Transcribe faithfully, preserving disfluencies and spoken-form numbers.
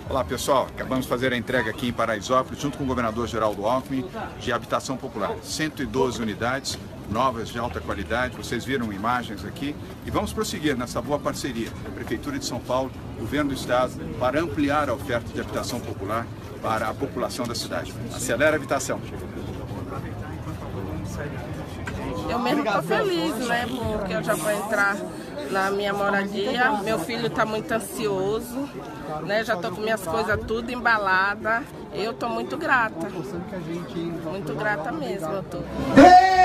Olá pessoal, acabamos de fazer a entrega aqui em Paraisópolis, junto com o governador Geraldo Alckmin, de habitação popular. cento e doze unidades, novas de alta qualidade, vocês viram imagens aqui. E vamos prosseguir nessa boa parceria, Prefeitura de São Paulo, Governo do Estado, para ampliar a oferta de habitação popular para a população da cidade. Acelera a habitação. Eu mesmo estou feliz, né, porque eu já vou entrar na minha moradia. Meu filho está muito ansioso, né, já estou com minhas coisas tudo embalada. Eu estou muito grata, muito grata mesmo, eu tô.